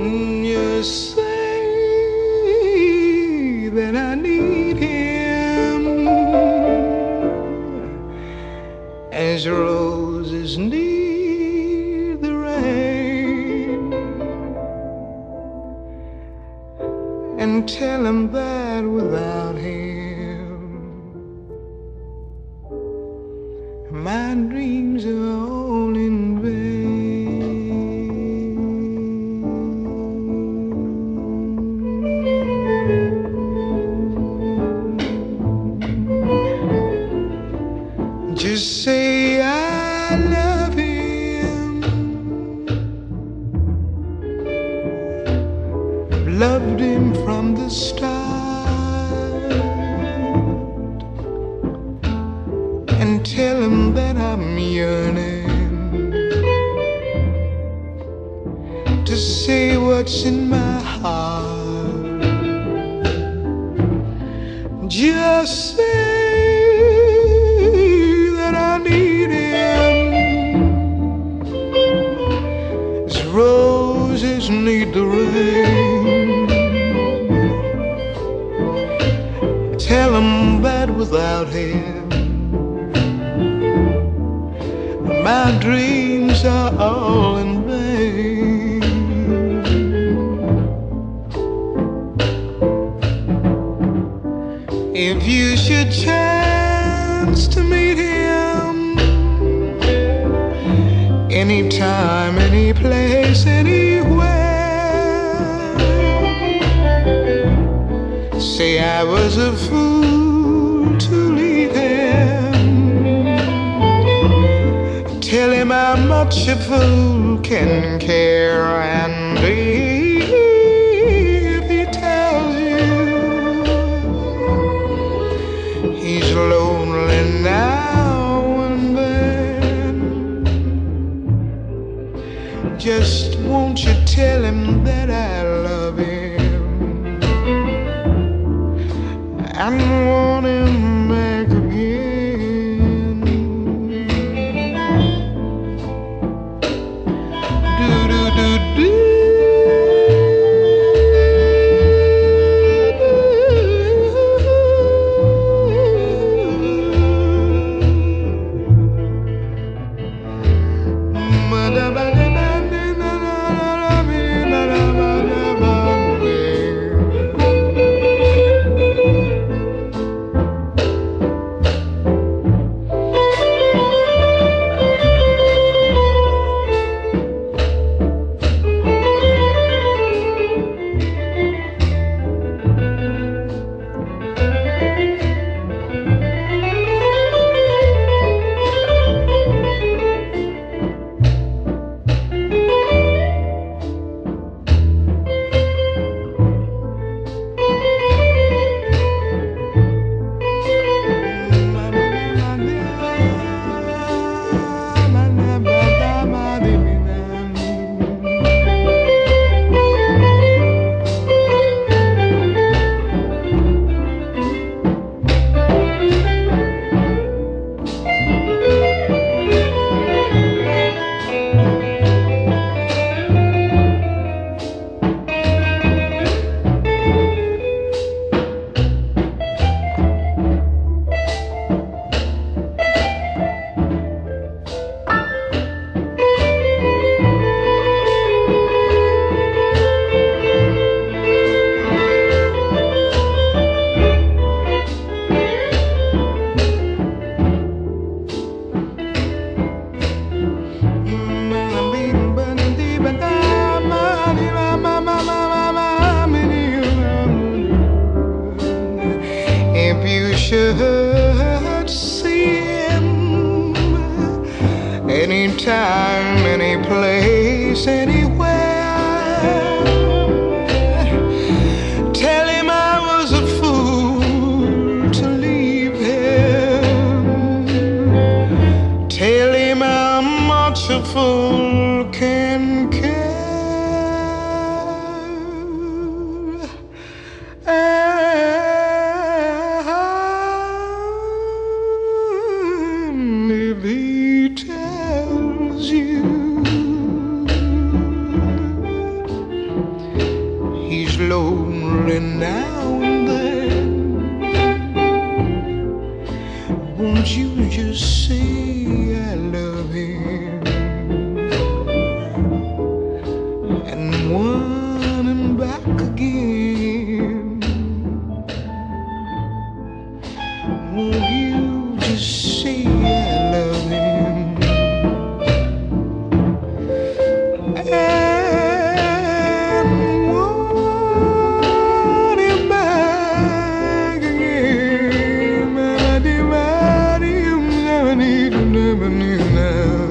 You say that I need him as roses need the rain, and tell him that without him my dreams are all in vain. Just say I love him, loved him from the start, and tell him that I'm yearning to say what's in my heart. Just say that I need him as roses need the rain. Tell him that without him my dreams are all in vain. If you should chance to meet him anytime, any place, anywhere, say I was a fool to leave him. Tell him how much a fool can care, and if he tells you he's lonely now and then, just won't you tell him that I love him and want him back again. should see him anytime, any place, anywhere. Tell him I was a fool to leave him. Tell him how much a fool can care. And if he tells you girl.